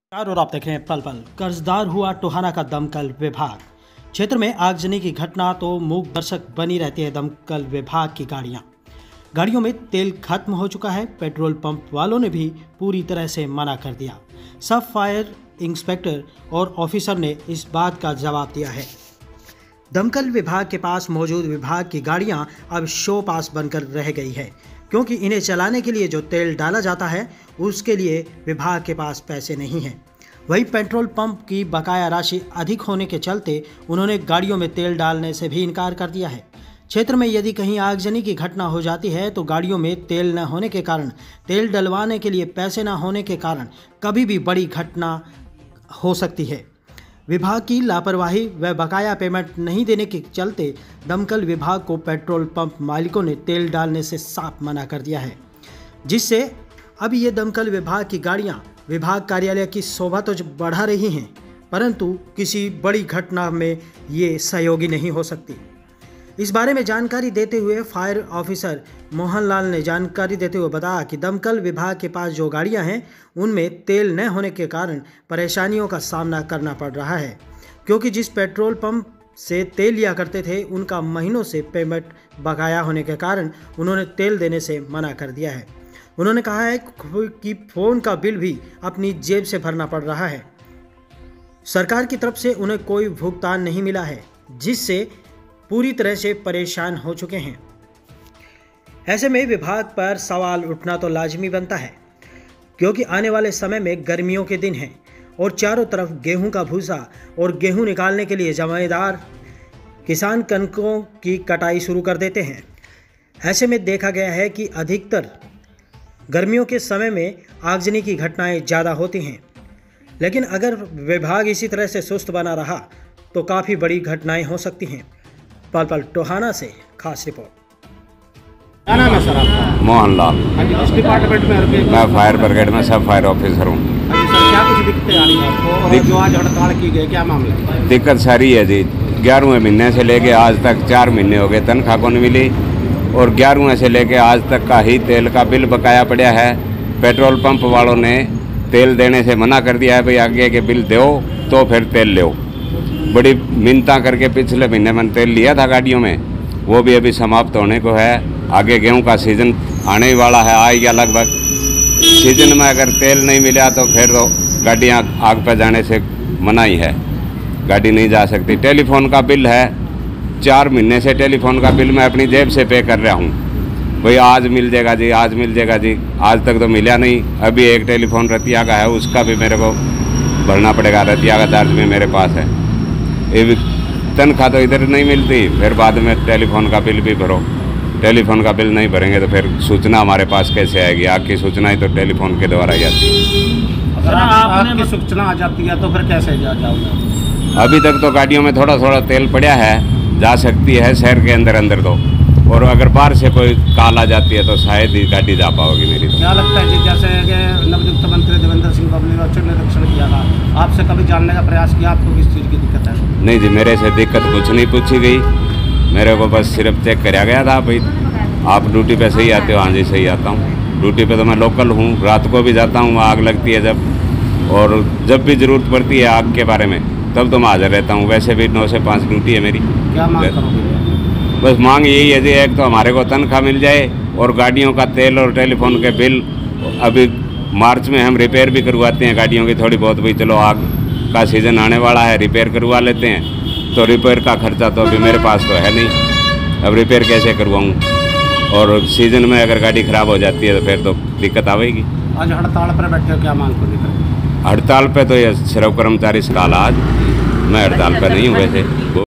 और आप देख रहे हैं पल पल। कर्जदार हुआ टोहाना का दमकल विभाग। क्षेत्र में आगजनी की घटना तो मूक दर्शक बनी रहती है दमकल विभाग की गाड़ियों में तेल खत्म हो चुका है। पेट्रोल पंप वालों ने भी पूरी तरह से मना कर दिया। सब फायर इंस्पेक्टर और ऑफिसर ने इस बात का जवाब दिया है। दमकल विभाग के पास मौजूद विभाग की गाड़ियां अब शो पास बनकर रह गई है, क्योंकि इन्हें चलाने के लिए जो तेल डाला जाता है उसके लिए विभाग के पास पैसे नहीं हैं। वहीं पेट्रोल पंप की बकाया राशि अधिक होने के चलते उन्होंने गाड़ियों में तेल डालने से भी इनकार कर दिया है। क्षेत्र में यदि कहीं आगजनी की घटना हो जाती है तो गाड़ियों में तेल न होने के कारण, तेल डलवाने के लिए पैसे न होने के कारण कभी भी बड़ी घटना हो सकती है। विभाग की लापरवाही व बकाया पेमेंट नहीं देने के चलते दमकल विभाग को पेट्रोल पंप मालिकों ने तेल डालने से साफ मना कर दिया है, जिससे अब ये दमकल विभाग की गाड़ियां विभाग कार्यालय की शोभा तो बढ़ा रही हैं, परंतु किसी बड़ी घटना में ये सहयोगी नहीं हो सकती। इस बारे में जानकारी देते हुए फायर ऑफिसर मोहनलाल ने जानकारी देते हुए बताया कि दमकल विभाग के पास जो गाड़ियां हैं उनमें तेल न होने के कारण परेशानियों का सामना करना पड़ रहा है, क्योंकि जिस पेट्रोल पंप से तेल लिया करते थे उनका महीनों से पेमेंट बकाया होने के कारण उन्होंने तेल देने से मना कर दिया है। उन्होंने कहा है कि फ़ोन का बिल भी अपनी जेब से भरना पड़ रहा है। सरकार की तरफ से उन्हें कोई भुगतान नहीं मिला है, जिससे पूरी तरह से परेशान हो चुके हैं। ऐसे में विभाग पर सवाल उठना तो लाजमी बनता है, क्योंकि आने वाले समय में गर्मियों के दिन हैं और चारों तरफ गेहूं का भूसा और गेहूं निकालने के लिए जमानेदार किसान कनकों की कटाई शुरू कर देते हैं। ऐसे में देखा गया है कि अधिकतर गर्मियों के समय में आगजनी की घटनाएं ज़्यादा होती हैं, लेकिन अगर विभाग इसी तरह से सुस्त बना रहा तो काफ़ी बड़ी घटनाएं हो सकती हैं। पल पल टोहाना से खास रिपोर्ट। क्या नाम है सर आपका? मोहनलाल। किस डिपार्टमेंट में? मैं फायर ब्रिगेड में सब फायर ऑफिसर हूँ। सर क्या कुछ दिक्कतें आ रही है आपको और जो आज हड़ताल की गई, क्या मामला है? दिक्कत सारी है जी। 11वें महीने से लेके आज तक 4 महीने हो गए, तनख्वाह को नहीं मिली और 11वें से लेके आज तक का ही तेल का बिल बकाया पड़ा है। पेट्रोल पंप वालों ने तेल देने से मना कर दिया है, भाई आगे के बिल दो तो फिर तेल लो। बड़ी मिन्नता करके पिछले महीने मैंने तेल लिया था गाड़ियों में, वो भी अभी समाप्त होने को है। आगे गेहूं का सीज़न आने ही वाला है, आ गया लगभग। सीजन में अगर तेल नहीं मिला तो फिर तो गाड़ियाँ आग पर जाने से मना ही है, गाड़ी नहीं जा सकती। टेलीफोन का बिल है, 4 महीने से टेलीफोन का बिल मैं अपनी जेब से पे कर रहा हूँ। भाई आज मिल जाएगा जी, आज मिल जाएगा जी, आज तक तो मिला नहीं। अभी एक टेलीफोन रतिया का है, उसका भी मेरे को भरना पड़ेगा, रतिया का चार्ज भी मेरे पास है। ये भी तनख्वाह तो इधर नहीं मिलती, फिर बाद में टेलीफोन का बिल भी भरो। टेलीफोन का बिल नहीं भरेंगे तो फिर सूचना हमारे पास कैसे आएगी? आग की सूचना ही तो टेलीफोन के द्वारा ही आती है। अगर आपकी सूचना आ जाती है तो फिर कैसे जाओगे? अभी तक तो गाड़ियों में थोड़ा थोड़ा तेल पड़ा है, जा सकती है शहर के अंदर तो, और अगर बाहर से कोई कॉल आ जाती है तो शायद ही गाड़ी जा पाओगी मेरी। तो क्या लगता है जी, जैसे कि नवनियुक्त मंत्री देवेंद्र सिंह बबली ने उच्च निरीक्षण किया था, आपसे कभी जानने का प्रयास किया आपको किस चीज़ की दिक्कत है? नहीं जी, मेरे से दिक्कत कुछ नहीं पूछी गई, मेरे को बस सिर्फ चेक कराया गया था, भाई आप ड्यूटी पे सही आते हो? हाँ जी सही आता हूँ। ड्यूटी पे तो मैं लोकल हूँ, रात को भी जाता हूँ, आग लगती है जब, और जब भी ज़रूरत पड़ती है आग के बारे में तब तो मैं हाजिर रहता हूँ। वैसे भी 9 से 5 ड्यूटी है मेरी। क्या मांग करोगे? बस मांग यही है जी, एक तो हमारे को तनख्वाह मिल जाए और गाड़ियों का तेल और टेलीफोन के बिल। अभी मार्च में हम रिपेयर भी करवाते हैं गाड़ियों की थोड़ी बहुत, भाई चलो आग का सीज़न आने वाला है, रिपेयर करवा लेते हैं। तो रिपेयर का खर्चा तो अभी मेरे पास तो है नहीं, अब रिपेयर कैसे करवाऊँ? और सीज़न में अगर गाड़ी ख़राब हो जाती है तो फिर तो दिक्कत आएगी। आज हड़ताल पर बैठे हो, क्या मांग करोगे? हड़ताल पे तो ये सिर्फ कर्मचारी सकाल, आज मैं हड़ताल पे नहीं हूँ वैसे।